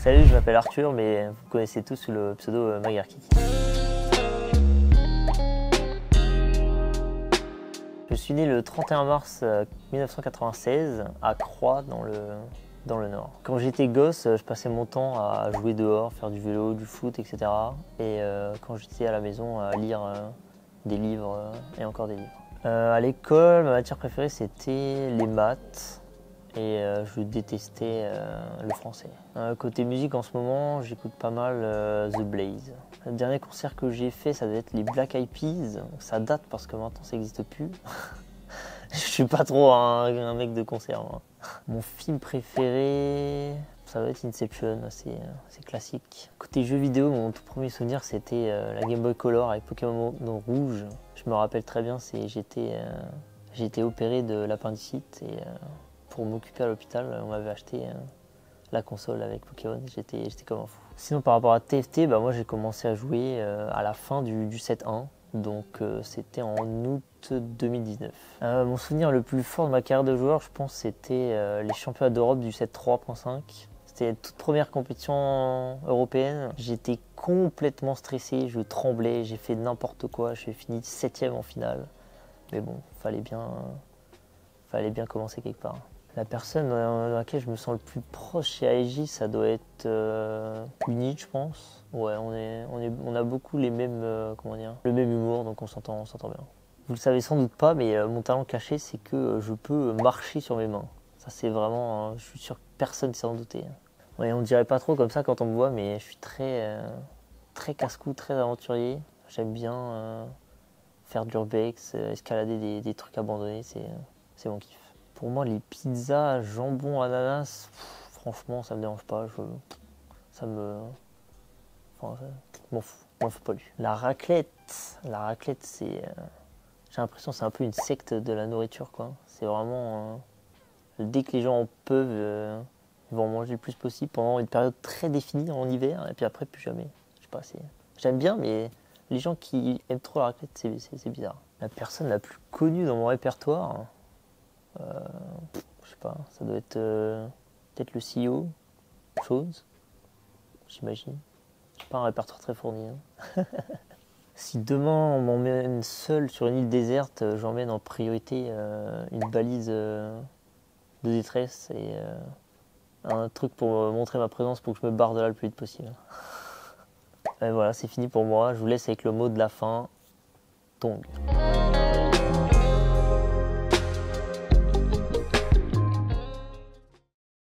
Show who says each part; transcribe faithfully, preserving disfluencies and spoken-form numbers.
Speaker 1: Salut, je m'appelle Arthur, mais vous connaissez tous sous le pseudo Magarki. Je suis né le trente et un mars mille neuf cent quatre-vingt-seize à Croix dans le, dans le Nord. Quand j'étais gosse, je passais mon temps à jouer dehors, faire du vélo, du foot, et cetera. Et euh, quand j'étais à la maison, à lire euh, des livres euh, et encore des livres. Euh, à l'école, ma matière préférée c'était les maths et euh, je détestais euh, le français. Euh, côté musique en ce moment, j'écoute pas mal euh, The Blaze. Le dernier concert que j'ai fait, ça doit être les Black Eyed Peas. Ça date parce que maintenant ça n'existe plus. Je suis pas trop un, un mec de concert, moi. Mon film préféré, ça doit être Inception, c'est classique. Côté jeux vidéo, mon tout premier souvenir c'était euh, la Game Boy Color avec Pokémon Rouge. Je me rappelle très bien, j'étais euh, j'ai été opéré de l'appendicite et euh, pour m'occuper à l'hôpital, on m'avait acheté euh, la console avec Pokémon, j'étais comme un fou. Sinon par rapport à T F T, bah, moi j'ai commencé à jouer euh, à la fin du, du sept un, donc euh, c'était en août deux mille dix-neuf. Euh, mon souvenir le plus fort de ma carrière de joueur, je pense, c'était euh, les championnats d'Europe du sept trois point cinq. C'était la toute première compétition européenne. J'étais complètement stressé, je tremblais, j'ai fait n'importe quoi, j'ai fini septième en finale. Mais bon, fallait bien, fallait bien commencer quelque part. La personne dans laquelle je me sens le plus proche chez A S J, ça doit être euh, Unit, je pense. Ouais, on, est, on, est, on a beaucoup les mêmes, euh, comment dire, le même humour, donc on s'entend bien. Vous le savez sans doute pas, mais euh, mon talent caché, c'est que euh, je peux marcher sur mes mains. Ça, c'est vraiment, euh, je suis sûr que personne ne s'en douter. Ouais, on dirait pas trop comme ça quand on me voit, mais je suis très, euh, très casse-cou, très aventurier. J'aime bien euh, faire de l'urbex, euh, escalader des, des trucs abandonnés, c'est euh, mon kiff. Pour moi, les pizzas jambon ananas, pff, franchement, ça me dérange pas. Je, ça me, enfin, m'en fous, m'en fous pas lui. La raclette, la raclette, c'est, euh, j'ai l'impression que c'est un peu une secte de la nourriture, quoi. C'est vraiment, euh, dès que les gens en peuvent, euh, ils vont en manger le plus possible pendant une période très définie en hiver, et puis après plus jamais. Je sais pas, c'est, j'aime bien, mais les gens qui aiment trop la raclette, c'est bizarre. La personne la plus connue dans mon répertoire. Euh, je sais pas, ça doit être euh, peut-être le C E O, chose, j'imagine. J'ai pas un répertoire très fourni. Hein. Si demain on m'emmène seul sur une île déserte, j'emmène en priorité euh, une balise euh, de détresse et euh, un truc pour montrer ma présence pour que je me barre de là le plus vite possible. Et voilà, c'est fini pour moi. Je vous laisse avec le mot de la fin, Tong.